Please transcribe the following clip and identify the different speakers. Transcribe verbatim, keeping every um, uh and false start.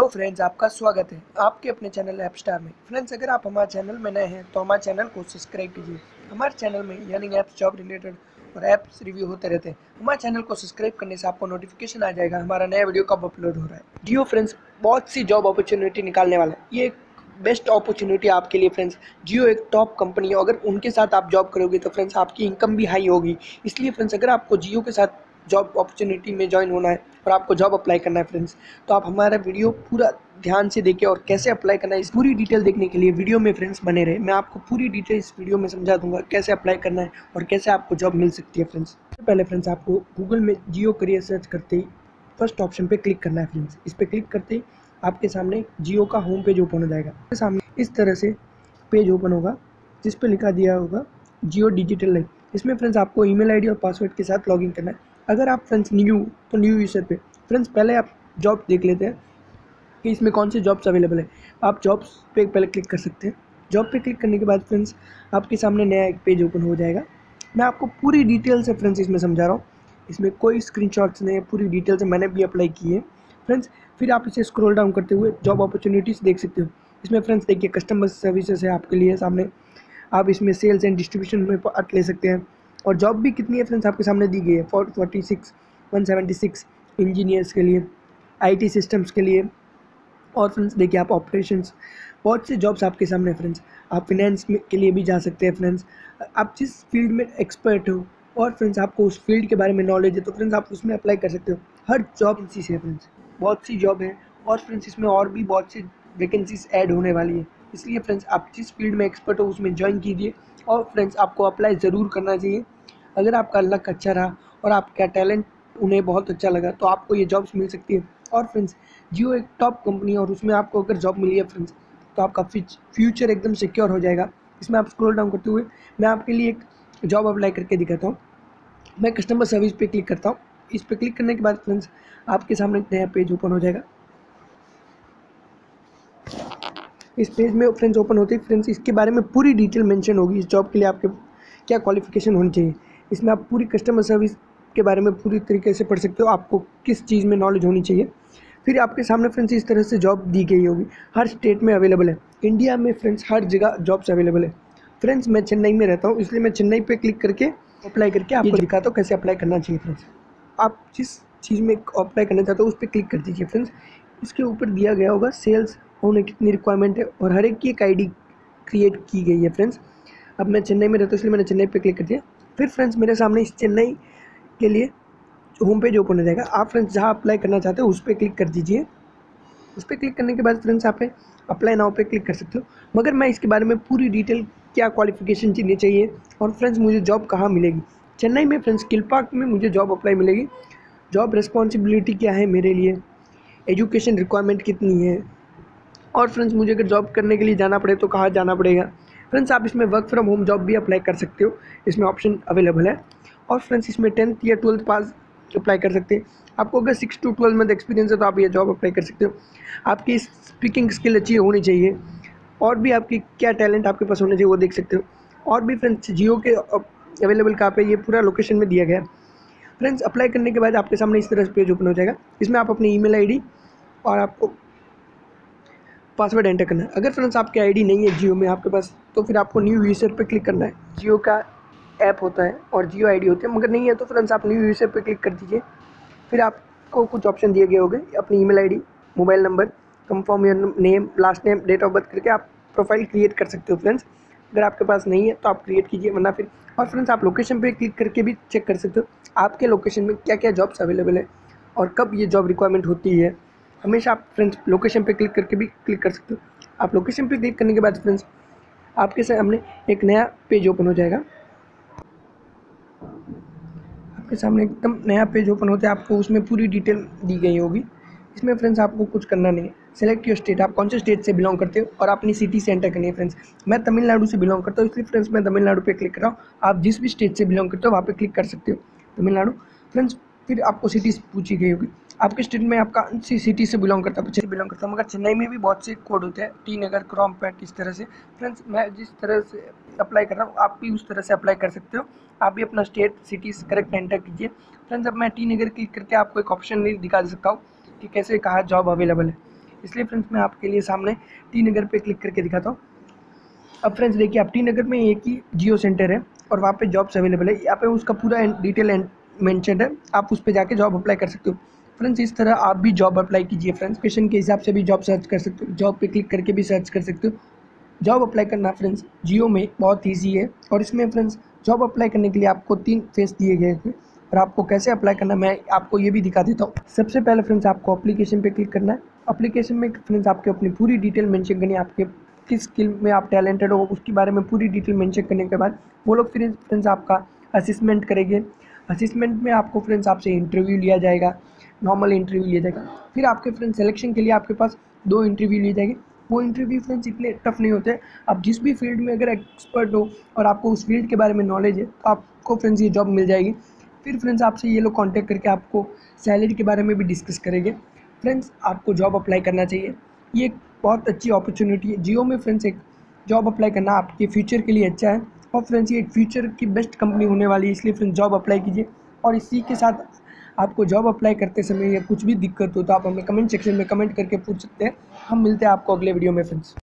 Speaker 1: Hello friends, आपका स्वागत है आपके अपने चैनल ऐप स्टार में। फ्रेंड्स, अगर आप हमारे चैनल में नए हैं तो हमारे चैनल को सब्सक्राइब कीजिए। हमारे चैनल में यानी ऐप्स, जॉब रिलेटेड और ऐप्स रिव्यू होते रहते हैं। हमारे चैनल को सब्सक्राइब करने से आपको नोटिफिकेशन आ जाएगा हमारा नया वीडियो कब अपलोड हो रहा है। जियो फ्रेंड्स बहुत सी जॉब अपॉर्चुनिटी निकालने वाला है। ये एक बेस्ट अपॉर्चुनिटी आपके लिए फ्रेंड्स। जियो एक टॉप कंपनी है। अगर उनके साथ आप जॉब करोगे तो फ्रेंड्स आपकी इनकम भी हाई होगी। इसलिए फ्रेंड्स, अगर आपको जियो के साथ जॉब अपॉर्चुनिटी में ज्वाइन होना है और आपको जॉब अप्लाई करना है फ्रेंड्स, तो आप हमारा वीडियो पूरा ध्यान से देखिए और कैसे अप्लाई करना है इस पूरी डिटेल देखने के लिए वीडियो में फ्रेंड्स बने रहे। मैं आपको पूरी डिटेल इस वीडियो में समझा दूंगा कैसे अप्लाई करना है और कैसे आपको जॉब मिल सकती है फ्रेंड्स। सबसे पहले फ्रेंड्स, आपको गूगल में जियो करियर सर्च करते ही फर्स्ट ऑप्शन पे क्लिक करना है फ्रेंड्स। इस पर क्लिक करते ही आपके सामने जियो का होम पेज ओपन हो जाएगा। आपके सामने इस तरह से पेज ओपन होगा जिस पे लिखा दिया होगा जियो डिजिटल लाइफ। इसमें फ्रेंड्स आपको ईमेल आईडी और पासवर्ड के साथ लॉगिन करना है। अगर आप फ्रेंड्स न्यू तो न्यू यूज़र पे फ्रेंड्स पहले आप जॉब देख लेते हैं कि इसमें कौन सी जॉब्स अवेलेबल है। आप जॉब्स पे पहले क्लिक कर सकते हैं। जॉब पे क्लिक करने के बाद फ्रेंड्स आपके सामने नया एक पेज ओपन हो जाएगा। मैं आपको पूरी डिटेल से फ्रेंड्स इसमें समझा रहा हूँ। इसमें कोई स्क्रीनशॉट्स नहीं है, पूरी डिटेल से मैंने भी अप्लाई की है फ्रेंड्स। फिर आप इसे स्क्रॉल डाउन करते हुए जॉब अपॉर्चुनिटीज़ देख सकते हो। इसमें फ्रेंड्स देखिए कस्टमर सर्विसेज है आपके लिए सामने। आप इसमें सेल्स एंड डिस्ट्रीब्यूशन में पार्ट ले सकते हैं। और जॉब भी कितनी है फ्रेंड्स आपके सामने दी गई है, four forty six one seventy six engineers के लिए, आईटी सिस्टम्स के लिए। और फ्रेंड्स देखिए आप ऑपरेशंस, बहुत से जॉब्स आपके सामने फ्रेंड्स। आप फिनेंस में के लिए भी जा सकते हैं फ्रेंड्स। आप जिस फील्ड में एक्सपर्ट हो और फ्रेंड्स आपको उस फील्ड के बारे में नॉलेज है तो फ्रेंड्स आप उसमें अप्लाई कर सकते हो। हर जॉब वैकेंसी है फ्रेंड्स, बहुत सी जॉब है। और फ्रेंड्स इसमें और भी बहुत सी वैकेंसीज ऐड होने वाली है। इसलिए फ्रेंड्स आप जिस फील्ड में एक्सपर्ट हो उसमें ज्वाइन कीजिए। और फ्रेंड्स आपको अप्लाई ज़रूर करना चाहिए। अगर आपका लक अच्छा रहा और आपका टैलेंट उन्हें बहुत अच्छा लगा तो आपको ये जॉब्स मिल सकती है। और फ्रेंड्स जियो एक टॉप कंपनी है और उसमें आपको अगर जॉब मिली है फ्रेंड्स तो आपका फ्यूचर एकदम सिक्योर हो जाएगा। इसमें आप स्क्रॉल डाउन करते हुए मैं आपके लिए एक जॉब अप्लाई करके दिखाता हूँ। मैं कस्टमर सर्विस पे क्लिक करता हूँ। इस पर क्लिक करने के बाद फ्रेंड्स आपके सामने एक नया पेज ओपन हो जाएगा। इस पेज में फ्रेंड्स ओपन होते ही फ्रेंड्स इसके बारे में पूरी डिटेल मेंशन होगी। इस जॉब के लिए आपके क्या क्वालिफिकेशन होनी चाहिए। इसमें आप पूरी कस्टमर सर्विस के बारे में पूरी तरीके से पढ़ सकते हो, आपको किस चीज़ में नॉलेज होनी चाहिए। फिर आपके सामने फ्रेंड्स इस तरह से जॉब दी गई होगी, हर स्टेट में अवेलेबल है। इंडिया में फ्रेंड्स हर जगह जॉब्स अवेलेबल है। फ्रेंड्स मैं चेन्नई में रहता हूँ, इसलिए मैं चेन्नई पे क्लिक करके अप्लाई करके आपको दिखाता हूँ कैसे अप्लाई करना चाहिए फ्रेंड्स। आप जिस चीज़ में अप्लाई करना चाहते हो उस पर क्लिक कर दीजिए फ्रेंड्स। इसके ऊपर दिया गया होगा सेल्स होने कितनी रिक्वायरमेंट है और हर एक की एक आईडी क्रिएट की गई है फ्रेंड्स। अब मैं चेन्नई में रहता हूँ इसलिए मैंने चेन्नई पे क्लिक कर दिया। फिर फ्रेंड्स मेरे सामने इस चेन्नई के लिए होम पेज ओपन हो जाएगा। आप फ्रेंड्स जहाँ अप्लाई करना चाहते हो उस पर क्लिक कर दीजिए। उस पर क्लिक करने के बाद फ्रेंड्स आप अप्लाई नाउ पे क्लिक कर सकते हो। मगर मैं इसके बारे में पूरी डिटेल क्या क्वालिफिकेशन चाहिए चाहिए और फ्रेंड्स मुझे जॉब कहाँ मिलेगी। चेन्नई में फ्रेंड्स किल पार्क में मुझे जॉब अप्लाई मिलेगी। जॉब रिस्पॉन्सिबिलिटी क्या है मेरे लिए, एजुकेशन रिक्वायरमेंट कितनी है और फ्रेंड्स मुझे अगर जॉब करने के लिए जाना पड़े तो कहाँ जाना पड़ेगा। फ्रेंड्स आप इसमें वर्क फ्रॉम होम जॉब भी अप्लाई कर सकते हो, इसमें ऑप्शन अवेलेबल है। और फ्रेंड्स इसमें टेंथ या ट्वेल्थ पास अप्लाई कर सकते हैं। आपको अगर six to twelve month experience है तो आप ये जॉब अप्लाई कर सकते हो। आपकी स्पीकिंग स्किल अच्छी होनी चाहिए और भी आपकी क्या टैलेंट आपके पास होना चाहिए वो देख सकते हो। और भी फ्रेंड्स जियो के अवेलेबल कहाँ पे ये पूरा लोकेशन में दिया गया है। फ्रेंड्स अप्लाई करने के बाद आपके सामने इस तरह से पेज ओपन हो जाएगा। इसमें आप अपनी ईमेल आईडी और आपको पासवर्ड एंटर करना है। अगर फ्रेंड्स आपकी आईडी नहीं है जियो में आपके पास तो फिर आपको न्यू यूज़र पे क्लिक करना है। जियो का ऐप होता है और जियो आईडी होती है, मगर नहीं है तो फ्रेंड्स आप न्यू यूज़र पे क्लिक कर दीजिए। फिर आपको कुछ ऑप्शन दिए गए होंगे, अपनी email ID, mobile number, confirm your name, last name, date of birth करके आप प्रोफाइल क्रिएट कर सकते हो फ्रेंड्स। अगर आपके पास नहीं है तो आप क्रिएट कीजिए, वरना फिर और फ्रेंड्स आप लोकेशन पे क्लिक करके भी चेक कर सकते हो आपके लोकेशन में क्या क्या जॉब्स अवेलेबल है और कब ये जॉब रिक्वायरमेंट होती है। हमेशा आप फ्रेंड्स लोकेशन पे क्लिक करके भी क्लिक कर सकते हो। आप लोकेशन पे क्लिक करने के बाद फ्रेंड्स आपके सामने एक नया पेज ओपन हो जाएगा। आपके सामने एकदम नया पेज ओपन होता है, आपको उसमें पूरी डिटेल दी गई होगी। इसमें फ्रेंड्स आपको कुछ करना नहीं है। सेलेक्ट योर स्टेट, आप कौन से स्टेट से बिलोंग करते हो और अपनी सिटी से एंटर करनी है फ्रेंड्स। मैं तमिलनाडु से बिलोंग करता हूँ इसलिए फ्रेंड्स मैं तमिलनाडु पे क्लिक कर रहा हूँ। आप जिस भी स्टेट से बिलोंग करते हो वहाँ पे क्लिक कर सकते हो, तमिलनाडु। फ्रेंड्स फिर आपको सिटीज़ पूछी गई होगी, आपके स्टेट में आपका सी सिटी से बिलोंग करता है, से बिलोंग करता है। मगर चेन्नई में भी बहुत से कोड होते हैं, टी नगर, क्रॉमपेट, इस तरह से। फ्रेंड्स मैं जिस तरह से अप्लाई कर रहा हूँ आप भी उस तरह से अप्लाई कर सकते हो। आप भी अपना स्टेट सिटीज़ करेक्ट एंटर कीजिए। फ्रेंड्स अब मैं टी नगर क्लिक करके आपको एक ऑप्शन नहीं दिखा सकता हूँ कि कैसे कहाँ जॉब अवेलेबल है। इसलिए फ्रेंड्स मैं आपके लिए सामने टी नगर पे क्लिक करके दिखाता हूँ। अब फ्रेंड्स देखिए, आप टी नगर में एक ही जियो सेंटर है और वहाँ पे जॉब्स अवेलेबल है। यहाँ पे उसका पूरा डिटेल मेंशन है, आप उस पर जाके जॉब अप्लाई कर सकते हो। फ्रेंड्स इस तरह आप भी जॉब अप्लाई कीजिए। फ्रेंड्स क्वेश्चन के हिसाब से भी जॉब सर्च कर सकते हो, जॉब पे क्लिक करके भी सर्च कर सकते हो। जॉब अप्लाई करना फ्रेंड्स जियो में बहुत ईजी है और इसमें फ्रेंड्स जॉब अप्लाई करने के लिए आपको तीन फेस दिए गए थे और आपको कैसे अप्लाई करना मैं आपको ये भी दिखा देता हूँ। सबसे पहले फ्रेंड्स आपको एप्लीकेशन पे क्लिक करना है। एप्लीकेशन में फ्रेंड्स आपके अपनी पूरी डिटेल मेंशन करनी है, आपके किस स्किल में आप टैलेंटेड हो उसके बारे में पूरी डिटेल मेंशन करने के बाद वो लोग फिर फ्रेंड्स आपका असिस्मेंट करेंगे। असिस्मेंट में आपको फ्रेंड्स आपसे इंटरव्यू लिया जाएगा, नॉर्मल इंटरव्यू लिया जाएगा। फिर आपके फ्रेंड्स सिलेक्शन के लिए आपके पास दो इंटरव्यू लिए जाएंगे। वो इंटरव्यू फ्रेंड्स इतने टफ नहीं होते। आप जिस भी फील्ड में अगर एक्सपर्ट हो और आपको उस फील्ड के बारे में नॉलेज है तो आपको फ्रेंड्स ये जॉब मिल जाएगी। फिर फ्रेंड्स आपसे ये लोग कांटेक्ट करके आपको सैलरी के बारे में भी डिस्कस करेंगे। फ्रेंड्स आपको जॉब अप्लाई करना चाहिए, ये एक बहुत अच्छी अपॉर्चुनिटी है। जियो में फ्रेंड्स एक जॉब अप्लाई करना आपके फ्यूचर के लिए अच्छा है और फ्रेंड्स ये एक फ्यूचर की बेस्ट कंपनी होने वाली है, इसलिए फ्रेंड्स जॉब अप्लाई कीजिए। और इसी के साथ आपको जॉब अप्लाई करते समय या कुछ भी दिक्कत हो तो आप हमें कमेंट सेक्शन में कमेंट करके पूछ सकते हैं। हम मिलते हैं आपको अगले वीडियो में फ्रेंड्स।